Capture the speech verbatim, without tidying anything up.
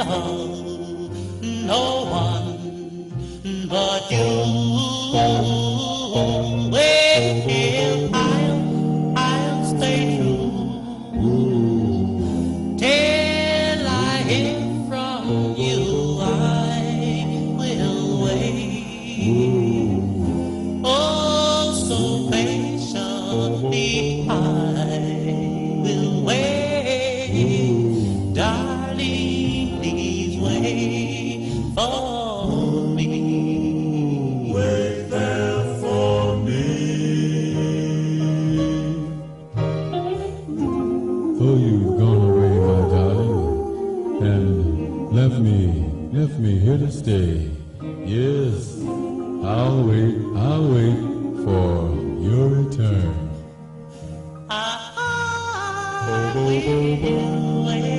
love no one but you. Well, I'll, I'll stay true till I hear from you. I will wait, oh, so patiently I will wait, darling, please wait for me. Wait there for me. Oh, you've gone away, my darling, and left me, left me here to stay. Yes, I'll wait, I'll wait for your return. I will wait.